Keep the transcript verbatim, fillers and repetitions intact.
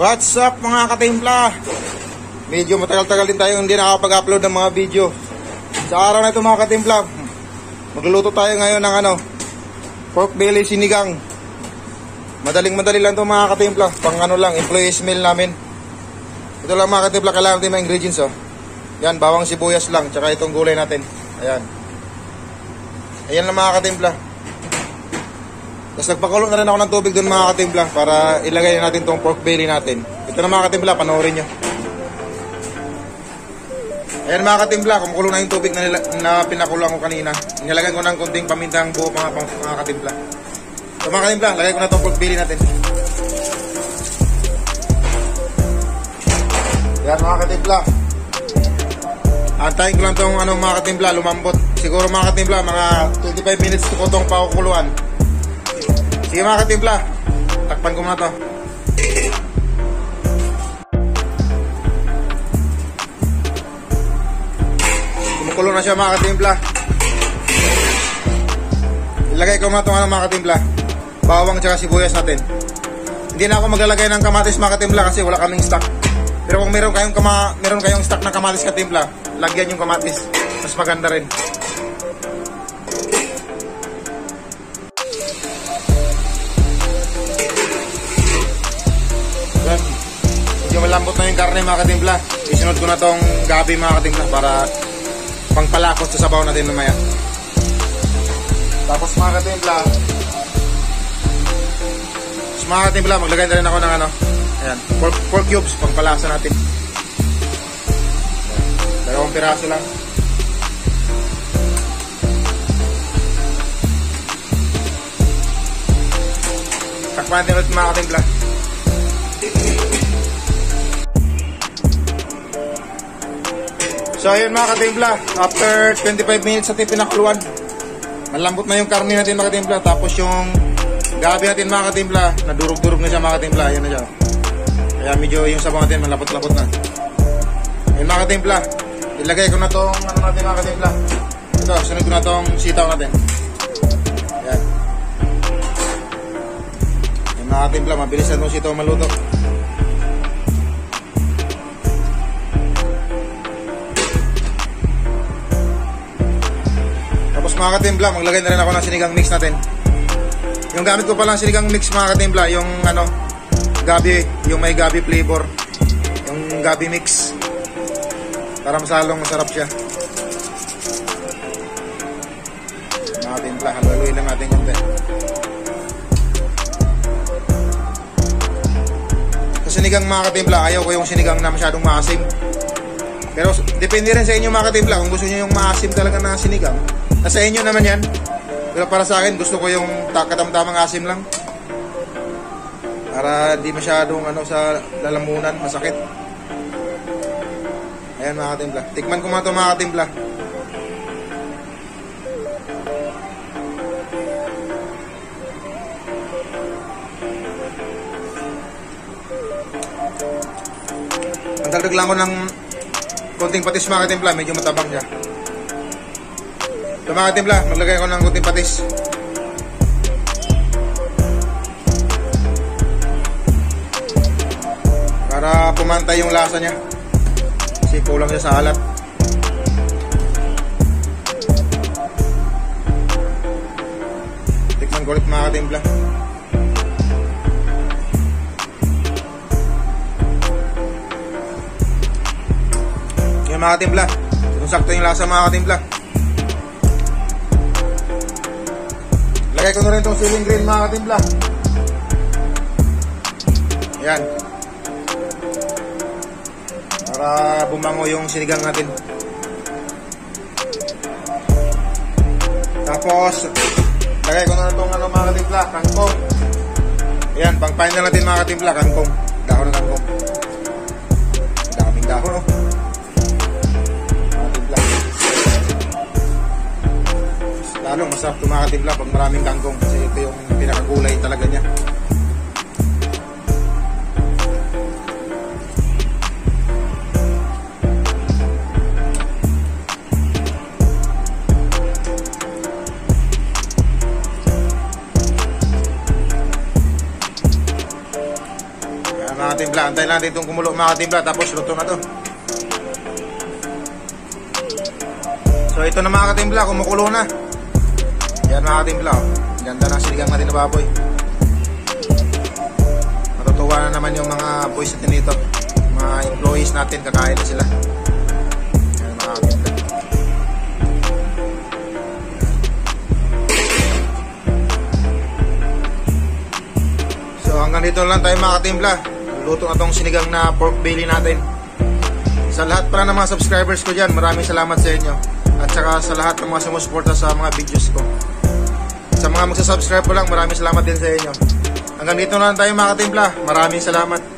What's up mga katimpla? Medyo matagal-tagal din tayo hindi nakapag-upload ng mga video. Sa araw na ito mga katimpla, magluluto tayo ngayon ng ano, pork belly sinigang. Madaling-madali lang ito mga katimpla. Pang ano lang, employees meal namin. Ito lang mga katimpla, kailangan natin mga ingredients oh. Yan, bawang sibuyas lang, tsaka itong gulay natin. Ayan. Ayan lang mga katimpla. Tapos nagpakulo na rin ako ng tubig doon mga katimpla para ilagay natin tong pork belly natin. Ito na mga katimpla, panoorin nyo. Ayan mga katimpla, kumukulo na yung tubig na, nila, na pinakulo ko kanina. Nilagay ko ng kunting pamintang buo mga, mga katimpla. So mga katimpla, lagay ko na tong pork belly natin. Ayan mga katimpla. Antayin ko lang tong ano, mga katimpla, lumambot. Siguro mga katimpla, mga twenty-five minutes ko itong pakukuluan. Sige mga katimpla, takpan ko muna to. Kumukulo na siya mga katimpla. Ilagay ko muna itong ano, mga katimpla, bawang tsaka sibuyas natin. Hindi na ako maglalagay ng kamatis mga katimpla kasi wala kaming stock. Pero kung meron kayong, kama, meron kayong stock na kamatis katimpla, lagyan yung kamatis, mas maganda rin. Medyo malambot na yung karne mga katimpla. Isunod ko na tong gabi mga katimpla para pangpalakot sa sabaw natin mamaya. Tapos mga katimpla, tapos mga katimpla, maglagay na rin ako ng ano, ayan, pork, pork cubes, pangpalasa natin. Dalawang piraso lang. Takpan natin ulit mga katimpla. So ayun mga katimpla, after twenty-five minutes natin pinakuluan, malambot na yung karne natin mga katimpla. Tapos yung gabi natin mga katimpla, nadurog-durog na siya mga katimpla. Ayan na siya. Kaya medyo yung sabaw natin malapot-lapot na. Ayun mga katimpla, ilagay ko na tong ano natin mga katimpla. Ito, sunod ko na tong sitaw natin. Ayan. Ayun mga katimpla, mabilis na tong sitaw maluto. Mga katimpla, maglagay na rin ako ng sinigang mix natin. Yung gamit ko palang sinigang mix mga katimpla, yung ano, gabi, yung may gabi flavor, yung gabi mix, para masalong masarap siya. Mga katimpla, haluin lang natin yung te. Sa sinigang mga katimpla, ayaw ko yung sinigang na masyadong maasim. Pero depende rin sa inyo mga katimpla, kung gusto nyo yung maasim talaga na sinigang, nasa inyo naman yan. Pero para sa akin, gusto ko yung katamtamang asim lang. Para di masyadong ano, sa lalamunan, masakit. Ayan mga katimpla. Tikman ko mga ito mga katimpla. Ang dagdag lang ko ng konting patis mga katimpla, medyo matabang siya. So mga katimpla, maglagay ako ng kunting patis. Para pumantay yung lasa niya. Kasi kulang siya sa alat. Tikman ko ulit mga katimpla. Yan mga katimpla, kung sakto yung lasa mga katimpla. Lagay ko na rin itong ceiling green mga katimpla. Ayan. Para bumango yung sinigang natin. Tapos lagay ko na rin itong ano, mga katimpla, kangkong. Ayan, pang final natin mga katimpla, kangkong. Dahon na kangkong. Daming dahon oh. Lalo masarap ito mga katimpla pag maraming kangkong kasi ito yung pinakagulay talaga niya. Ayan mga katimpla. katimpla. Antayin natin itong kumulo mga katimpla. Tapos luto na to. So ito na mga katimpla, kumukulo na. Yan mga katimpla, oh. Ganda ng sinigang natin na baboy. Matutuwa na naman yung mga boys natin dito. Mga employees natin, kakain na sila. Yan mga katimpla. So hanggang dito lang tayo mga katimpla. Luto na tong sinigang na pork belly natin. Sa lahat pala ng mga subscribers ko dyan, maraming salamat sa inyo. At saka sa lahat ng mga sumusuporta sa mga videos ko. Sa mga magsasubscribe ko lang, maraming salamat din sa inyo. Hanggang dito na lang tayo mga katimpla. Maraming salamat.